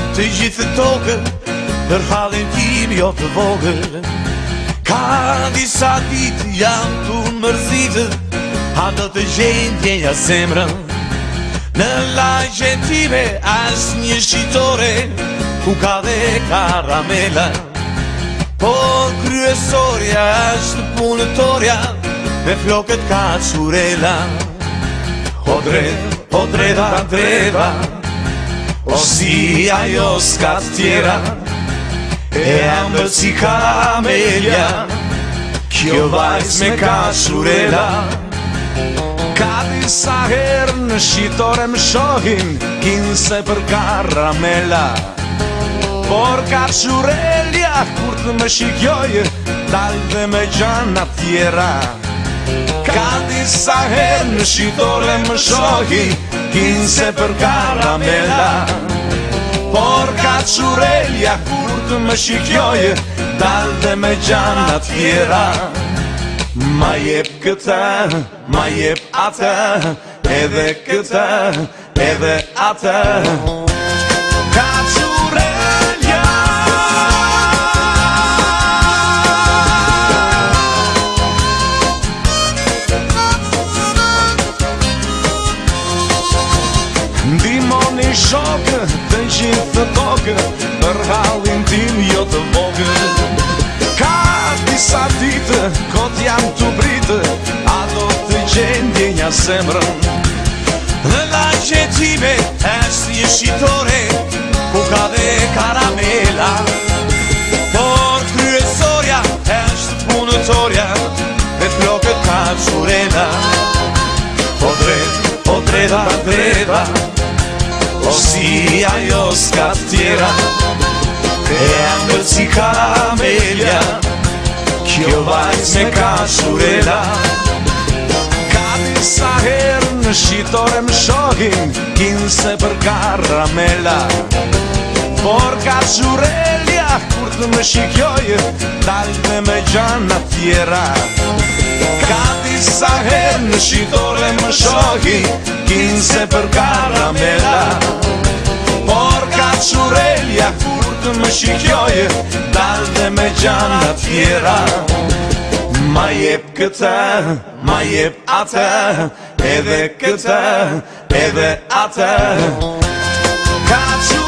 Të gjithë tokën për halin tim jo të vogël. Ka disa ditë jam tu mërzitë, a do të gjenë djenja zemrën. Në lagjen time as një shqitore, ku ka dhe karamela. Po kryesorja është punëtorja, me flokët ka qurela. O dreda, dreda, o si ajo s'ka tjera, e ambër si kamelja, kjo vajz me ka qurela. Ka disa herë në shqitore më shohin, kinse për karamela. Por ka qurelja, kur të më shikjoj, dal dhe me gjana tjera. Ka disa herë në shqitore më shohin, kinse për karamela. Por ka qurelja, kur të më shikjoj, dal dhe me gjana tjera. Ma jep këta, ma jep ata, edhe këta, edhe ata. Ka qurelja. Ndimoni shokë të gjithë tokë, për halin tim jo të vogël. Ka disa ditë, kot jam të britë, a do të gjenë djenja zemrën. Në lagjen time është një shqitore, ku ka dhe karamela. Por kryesorja është punëtorja, me flokët ka qurela. O dreda, dreda, o si ajo s'ka tjera, e ambër si kamelja, kjo vajz me ka qurela. Ka disa herë në shqitore më shohin, kinse për karamela. Por ka qurelja, kur të më shikjoj, dal dhe me gjana tjera. Ka disa herë në shqitore më shohin, kinse për karamela. Por ka qurelja, kur të më shikjoj, dal dhe me gjana tjera. Ma jep këta, ma jep ata, edhe këta, edhe ata. Ka qurelja.